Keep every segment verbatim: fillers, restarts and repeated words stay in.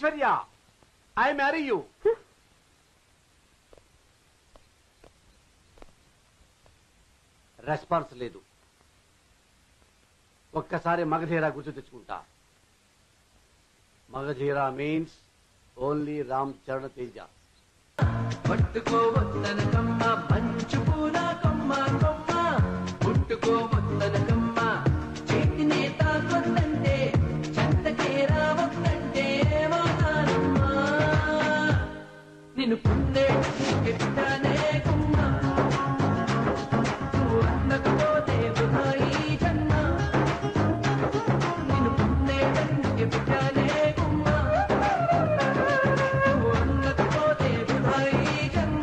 Aishwarya, I marry you. Response లేదు. ఒక్కసారి మగధీరా గుర్తు తెచ్చుకుంటా. Magadheera means only Ram Charan Teja. పట్టుకోవద్దనకమ్మ పంచు పూల కొమ్మ కొమ్మ, పుట్టుకోవద్దనకమ్మ చేతినే తాకొద్దంటే, చెంతకే రావద్దంటే ఏమవుతానమ్మా. నిన్ను పుందే ఎట్టానే కుమ్మ, నువ్వు అందకపోతే వృధాయి జన్మ. నిన్ను పుందే ఎట్టానే కుమ్మ, నువ్వు అందకపోతే వృధాయి జన్మ.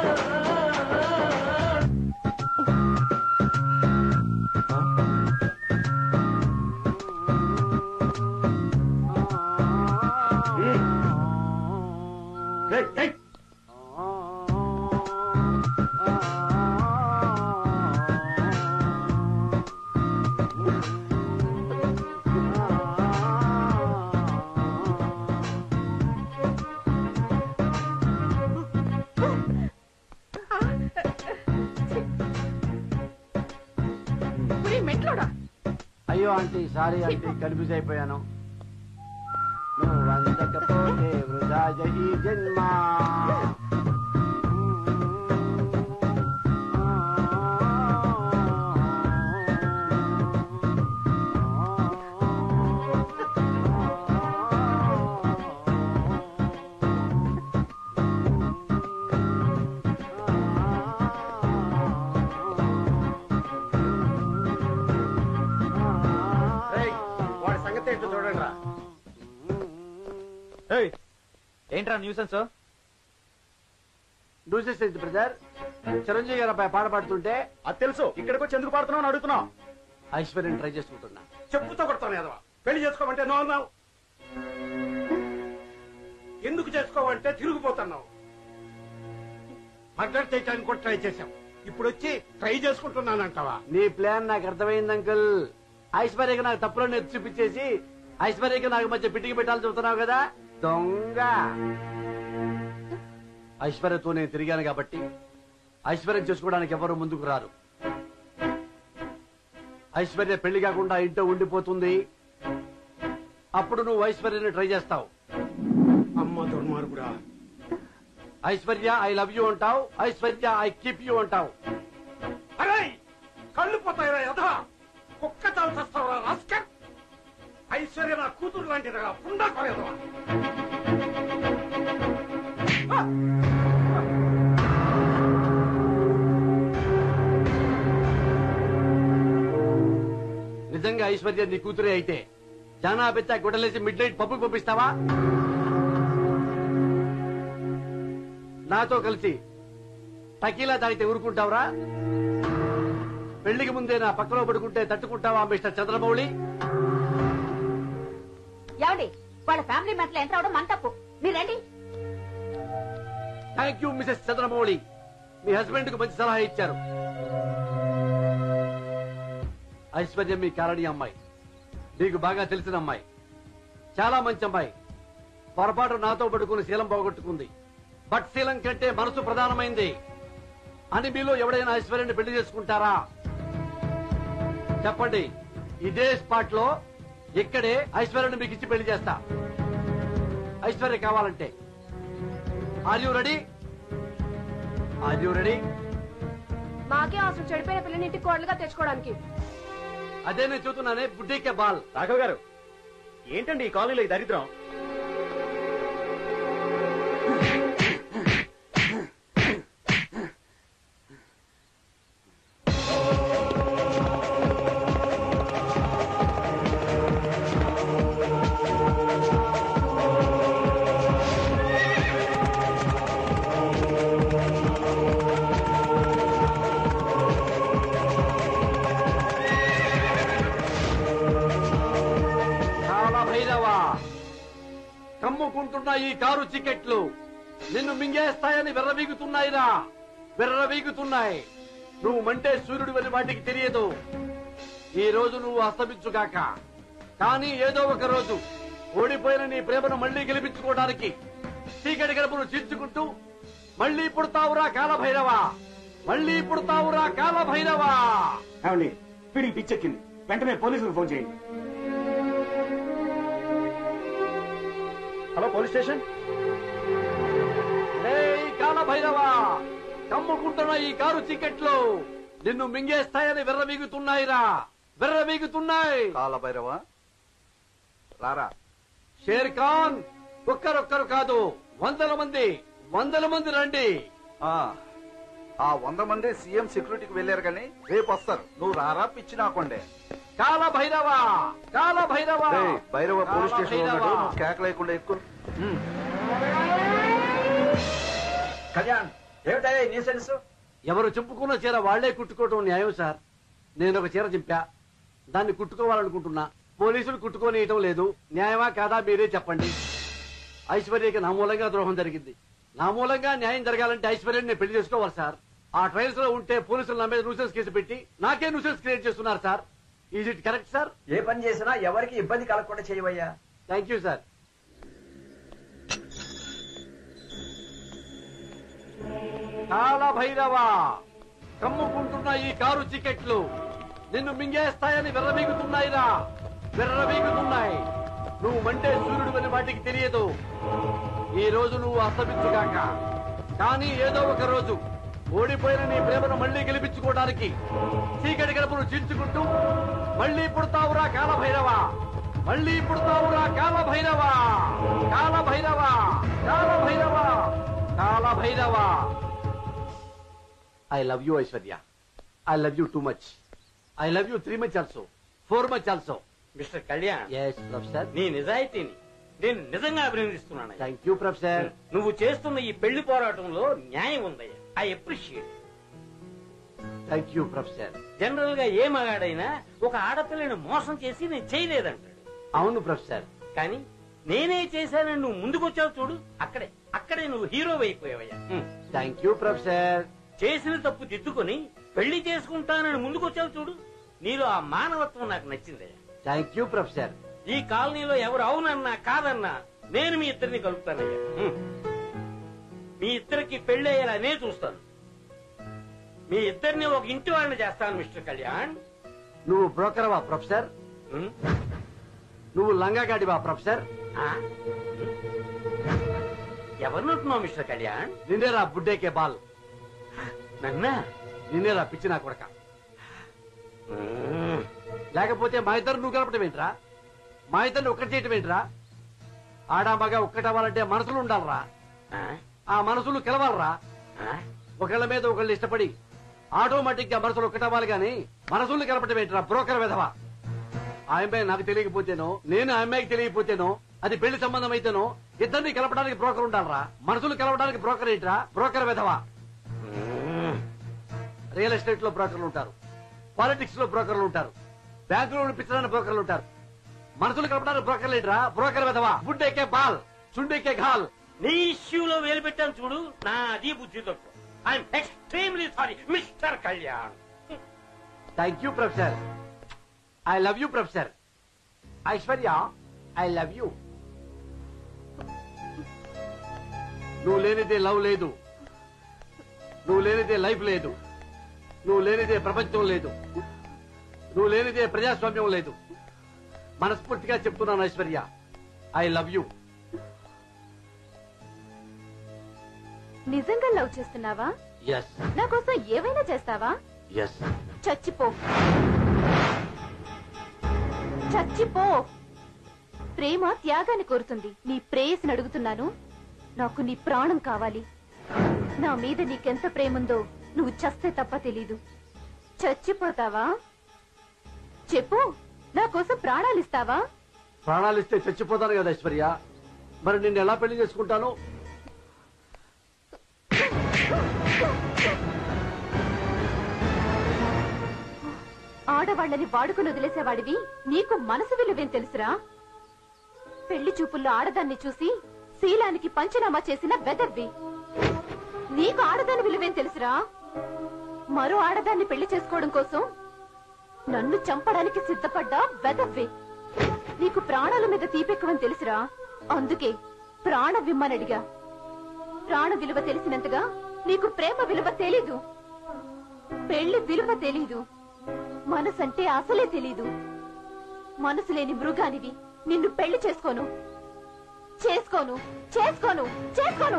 అయ్యో ఆంటీ, సారీ ఆంటీ, కన్ఫ్యూజ్ అయిపోయాను. నువ్వు అందకపోతే వృధా ఈ జన్మ. ఏంట్రా న్యూసెన్స్? న్యూసెన్స్ ఏంటి బ్రదర్? చిరంజీవి గారు అబ్బాయి పాట పాడుతుంటే అది తెలుసు, ఇక్కడికి వచ్చి ఎందుకు పాడుతున్నావు అడుగుతున్నావు. ఐశ్వర్యం ట్రై చేసుకుంటున్నా. చెప్పుతో కొడతాను ఏదవా. పెళ్లి చేసుకోమంటే నో అన్నావు, ఎందుకు చేసుకోవంటే తిరిగిపోతున్నావు. మర్డర్ చేయడానికి కూడా ట్రై చేశాం, ఇప్పుడు వచ్చి ట్రై చేసుకుంటున్నానంటావా? నీ ప్లాన్ నాకు అర్థమైంది అంకుల్. ఐశ్వర్యకి నాకు తప్పులను ఎత్తి చూపించేసి ఐశ్వర్యకి నాకు మధ్య పిటికి పెట్టాలని చెబుతున్నావు కదా దొంగ. ఐశ్వర్యతో నేను తిరిగాను కాబట్టి ఐశ్వర్యం చేసుకోవడానికి ఎవరు ముందుకు రారు. ఐశ్వర్య పెళ్లి కాకుండా ఇంట్లో ఉండిపోతుంది. అప్పుడు నువ్వు ఐశ్వర్యని ట్రై చేస్తావు. అమ్మ దుర్మార్గుడా. ఐశ్వర్య ఐ లవ్ యూ అంటావు, ఐశ్వర్య ఐ కీప్ యూ అంటావు. అరే కళ్ళు పోతాయిరా యథా, కుక్క చాలు చేస్తావురా రాస్కర్. ఐశ్వర్య నా కూతురు లాంటిదిగా పుండా కొరేదవా. నిజంగా ఐశ్వర్య నీ కూతురే అయితే జానా పెద్ద గుడ్డలేసి మిడ్ నైట్ పప్పుకు పంపిస్తావా? నాతో కలిసి టకీలా తాగితే ఊరుకుంటావురా? పెళ్లికి ముందే నా పక్కలో పడుకుంటే తట్టుకుంటావా మిస్టర్ చంద్రమౌళి? ఏమండి, వాళ్ళ ఫ్యామిలీ మ్యాటర్ ఎంటర్ అవడం మన తప్పు. మీరు రండి. థ్యాంక్ యూ మిసెస్ చంద్రమౌళి, మీ హస్బెండ్ కు మంచి సలహా ఇచ్చారు. ఐశ్వర్య మీ కారణి అమ్మాయి, నీకు బాగా తెలిసిన అమ్మాయి, చాలా మంచి అమ్మాయి. పొరపాటు నాతో పడుకుని శీలం పోగొట్టుకుంది. బట్ శీలం కంటే మనసు ప్రధానమైంది అని మీలో ఎవడైనా ఐశ్వర్యాన్ని పెళ్లి చేసుకుంటారా? చెప్పండి. ఇదే స్పాట్ లో ఇక్కడే ఐశ్వర్యాన్ని మీకు ఇచ్చి పెళ్లి చేస్తా. ఐశ్వర్య కావాలంటే. Are you ready? Are you ready? మాకే అవసరం చెడిపోయిన పిల్లని ఇంటికి కోడలుగా తెచ్చుకోవడానికి. అదే నేను చూస్తున్నానే బుడ్డీకే బాల్. రాఘవ్ గారు, ఏంటండి ఈ కాలనీలో ఈ దరిద్రం? కమ్ముకుంటున్న ఈ కారు చికెట్లు నిన్ను మింగేస్తాయని విర్రవీగుతున్నాయిరా, విర్రవీగుతున్నాయి. నువ్వు మంటే సూర్యుడు అని వాటికి తెలియదు. ఈ రోజు నువ్వు అస్తమించుగాక, కానీ ఏదో ఒక రోజు ఓడిపోయిన నీ ప్రేమను మళ్లీ గెలిపించుకోవడానికి చీకటి గడపను చీల్చుకుంటూ మళ్లీ పుడతావురా కాలభైరవా, మళ్లీ పుడతావురా కాలభైరవా. ఏమండి వీడికి పిచ్చెక్కింది, వెంటనే పోలీసులకు ఫోన్ చేయండి. Hello police station. ఏయ్ కాలభైరవా, కమ్ముకుంటున్న ఈ కారు చీకట్లు నిన్ను మింగేస్తాయని విర్రవీగుతున్నాయిరా, విర్రవీగుతున్నాయి. కాలభైరవా రారా. షేర్ ఖాన్ ఒక్కరొక్కరు కాదు, వందల మంది వందల మంది రండి. ఆ ఆ వంద మంది సీఎం సెక్యూరిటీకి వెళ్లారు కానీ రేపు వస్తారు. నువ్వు రారా పిచ్చి నాకుండే. కాలభైరవా, కాలభైరవా. ఏయ్, భైరవ పోలీస్ స్టేషన్ లో ఉన్నాడు, నువ్వు కేక లేకుండా ఎక్కువ. కళ్యాణ్ ఏమిటా న్యూసెన్స్? ఎవరు చెప్పుకున్న చీర వాళ్లే కుట్టుకోవటం న్యాయం సార్. నేను ఒక చీర చింపా, దాన్ని కుట్టుకోవాలనుకుంటున్నా, పోలీసులు కుట్టుకోనియటం లేదు. న్యాయమా కాదా మీరే చెప్పండి. ఐశ్వర్యకి నా మూలంగా ద్రోహం జరిగింది. నా మూలంగా న్యాయం జరగాలంటే ఐశ్వర్యని నేను పెళ్లి చేసుకోవాలి సార్. ఆ ట్రయల్స్ లో ఉంటే పోలీసులు నా మీద న్యూసెన్స్ కేసు పెట్టి నాకే న్యూసెన్స్ క్రియేట్ చేస్తున్నారు sir. Is it correct sir? ఏ పని చేసినా ఎవరికి ఇబ్బంది కలగకుండా చేయవయ్యా. Thank you sir. కాలభైరవా, కమ్ముకుంటున్న ఈ కారు చికెట్లు నిన్ను మింగేస్తాయని విర్రవీగుతున్నాయిరా, విర్రవీగుతున్నాయి. నువ్వు మంటే సూర్యుడు అని వాటికి తెలియదు. ఈ రోజు నువ్వు అస్తమించుగాక, కానీ ఏదో ఒక రోజు ఓడిపోయిన నీ ప్రేమను మళ్లీ గెలిపించుకోవడానికి చీకటి గడపను చీల్చుకుంటూ మళ్లీ పుడతావురా కాలభైరవా, మళ్లీ పుడతావురా Kalabhairava, Kalabhairava, Kalabhairava, Kalabhairava. I love you Aishwarya. I love you too much. I love you three much also, four much also. Mister Kalyan, yes professor. నీ నిజాయితీని నేను నిజంగా అభినందిస్తున్నాను. Thank you professor. నువ్వు చేస్తున్న ఈ పెళ్లి పోరాటంలో న్యాయం ఉందయ్యా. I appreciate. Thank you professor. General గా ఏ మగాడైనా ఒక ఆడపిల్లని మోసం చేసి నేను చేయలేదంటాడు. అవును ప్రొఫెసర్. కానీ నేనే చేశానని నువ్వు ముందుకొచ్చావు చూడు, అక్కడే అక్కడే నువ్వు హీరో అయిపోయావయ్యా. Thank you professor. చేసిన తప్పు దిద్దుకొని పెళ్లి చేసుకుంటానని ముందుకొచ్చావు చూడు, నీలో ఆ మానవత్వం నాకు నచ్చిందయ్యా. Thank you professor. ఈ కాలనీలో ఎవరు అవునన్నా కాదన్నా నేను మీ ఇద్దరిని కలుపుతానయ్యా. హ్మ్. మీ ఇద్దరికి పెళ్ళయ్యేలా నేను చూస్తాను. మీ ఇద్దరిని ఒక ఇంటి వాళ్ళని చేస్తాను మిస్టర్ కళ్యాణ్. నువ్వు బ్రోకర్వా ప్రొఫెసర్? హ్మ్? నువ్వు లంగాగాడివా ప్రొఫెసర్? ఆ? ఎవరినంటున్నావు మిస్టర్ కళ్యాణ్? నిన్నేరా బుడ్డేకే బాల్. నన్నా? నిన్నేరా పిచ్చి నా కొడక. లేకపోతే మా ఇద్దరు నువ్వు కలపటం ఏంట్రా? మా ఇద్దరిని ఒక్కటి చేయటం ఏంట్రా? ఆడామగా ఒక్కటవ్వాలంటే మనసులు ఉండాలరా, ఆ మనసులు కలవాలరా. ఒకళ్ళ మీద ఒకళ్ళు ఇష్టపడి ఆటోమేటిక్ గా మనసులు ఒక్కటవ్వాలి గాని మనసులు కలపటం ఏంట్రా బ్రోకర్ విధవా. ఆ అమ్మాయి నాకు తెలియకపోతేనో, నేను ఆ అమ్మాయికి తెలియకపోతేనో, అది పెళ్లి సంబంధం అయితేనో ఇద్దరిని కలపడానికి బ్రోకర్ ఉండాలరా. మనసులు కలపడానికి బ్రోకర్ ఏంట్రా బ్రోకర్ విధవా. రియల్ ఎస్టేట్ లో బ్రోకర్లు ఉంటారు, పాలిటిక్స్ లో బ్రోకర్లు ఉంటారు, బ్యాంకులో పిచ్చడానికి బ్రోకర్లు ఉంటారు. మనసులు కలపడానికి బ్రోకర్లు ఏంట్రా బ్రోకర్ విధవా. బుడ్డేకే బాల్, చుండేకే ఘాల్. నీ ఇష్యూలో వేలు పెట్టాను చూడు, నా అది బుద్ధి తక్కువ. I'm extremely sorry Mister Kalyan. Thank you professor. I love you professor. Aishwarya, I love you. నువ్వు లేనిదే లవ్ లేదు, నువ్వు లేనిదే లైఫ్ లేదు, నువ్వు లేనిదే ప్రపంచం లేదు, నువ్వు లేనిదే ప్రజాస్వామ్యం లేదు. మనస్ఫూర్తిగా చెప్తున్నాను ఐశ్వర్య, ఐ లవ్ యూ. నిజంగా లవ్ చేస్తున్నావా? ఎస్. నా కోసం ఏవైనా చేస్తావా? ఎస్. చచ్చిపో, చచ్చిపో. ప్రేమ త్యాగాన్ని కోరుతుంది. నీ ప్రేయసిని అడుగుతున్నాను, నాకు నీ ప్రాణం కావాలి. నా మీద నీకెంత ప్రేముందో నువ్వు చస్తే తప్ప తెలీదు. చచ్చిపోతావా? చెప్పు, నా కోసం ప్రాణాలిస్తావా? ప్రాణాలు ఇస్తే చచ్చిపోతాను కదా ఐశ్వర్య. మరి నిన్ను ఎలా పెళ్లి చేసుకుంటాను? ఆడవాళ్ళని వాడుకుని వదిలేసేవాడివి, నీకు మనసు విలువేం తెలుసురా? పెళ్లి చూపుల్లో ఆడదాన్ని చూసి శీలానికి పంచనామా చేసిన వెదవ్వి. నీకు ఆడదాని విలువేం తెలుసురా? మరో ఆడదాన్ని పెళ్లి చేసుకోవడం కోసం నన్ను చంపడానికి సిద్ధపడ్డా వెదవ్వి. నీకు ప్రాణాల మీద తీపెక్కువని తెలుసురా, అందుకే ప్రాణ విమ్మనడిగా. ప్రాణ విలువ తెలిసినంతగా నీకు ప్రేమ విలువ తెలీదు, పెళ్లి విలువ తెలీదు, మనసంటే అసలే తెలీదు. మనసు లేని మృగానివి. నిన్ను పెళ్లి చేసుకోను చేసుకోను చేసుకోను చేసుకోను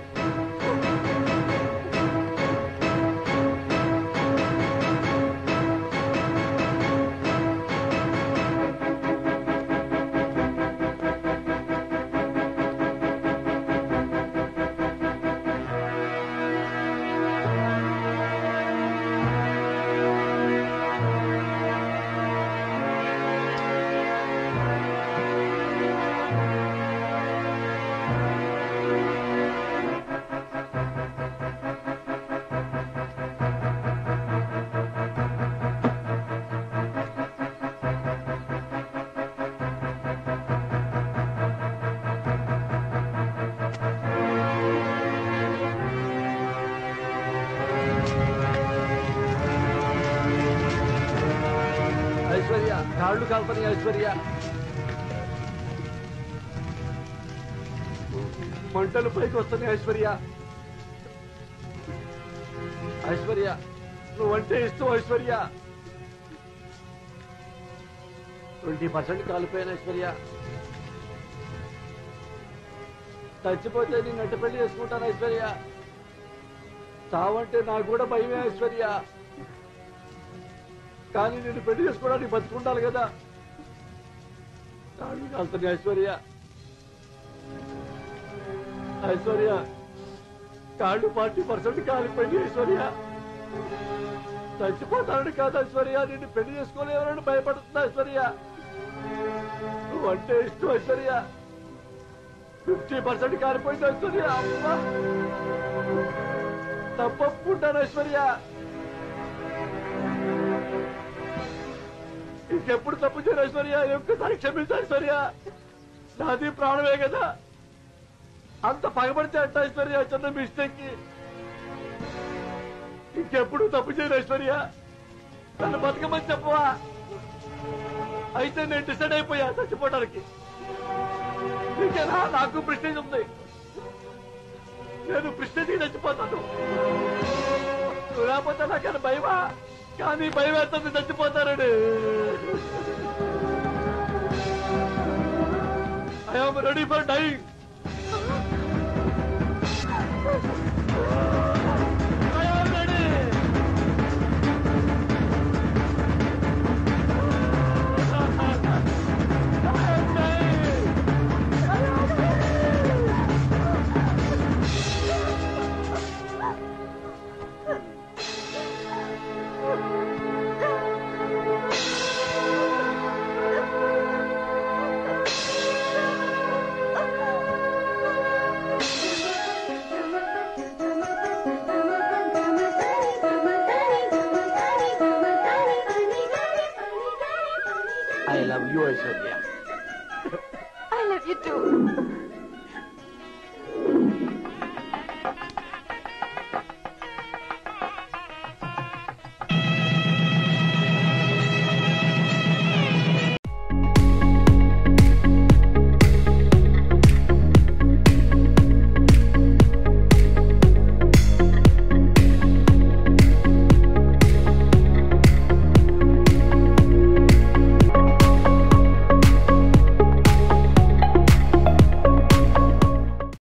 ఐశ్వర్య, కాళ్ళు కాల్పని ఐశ్వర్య. మంటలు పైకి వస్తున్నాయి ఐశ్వర్య. ఐశ్వర్య, నువ్వంటే ఇష్టం ఐశ్వర్య. ట్వంటీ పర్సెంట్ కాలిపోయాను ఐశ్వర్య. చచ్చిపోతే నేను అట్ట పెళ్లి చేసుకుంటాను ఐశ్వర్య. చావంటే నాకు కూడా భయమే ఐశ్వర్య. కానీ నేను పెళ్లి చేసుకోవడానికి బతుకుండాలి కదా. కాళ్ళు కాలుతుంది ఐశ్వర్య. ఐశ్వర్య, కాళ్ళు ఫార్టీ పర్సెంట్ కాలిపోయింది ఐశ్వర్య. చచ్చిపోతానని కాదు ఐశ్వర్య, నిన్ను పెళ్లి చేసుకోలేవరని భయపడుతుంది ఐశ్వర్య. నువ్వంటే ఇష్టం ఐశ్వర్య. ఫిఫ్టీ పర్సెంట్ కాలిపోయింది ఐశ్వర్య. అమ్మా, తప్పప్పుకుంటాను ఐశ్వర్య. ఇంకెప్పుడు తప్పు చేయరు ఐశ్వర్య. ఒక్కసారి క్షమించు ఐశ్వర్య. నాది ప్రాణమే కదా. అంత పగబడితే అట్ట ఐశ్వర్య, చిన్న మిస్టేక్. ఇంకెప్పుడు తప్పు చేయరు ఐశ్వర్య. నన్ను బతకమని చెప్పవా? అయితే నేను డిసైడ్ అయిపోయా చచ్చిపోవడానికి. నీకేనా? నాకు ప్రెస్టేజ్ ఉంది. నేను ప్రెస్టేజ్ చచ్చిపోతాను. నువ్వు లేకపోతే నాకన్నా భయమా? కానీ భయం వేస్తుంది చచ్చిపోతారని. I am ready for dying. I am ready. I love you, Aishwarya. I love you too.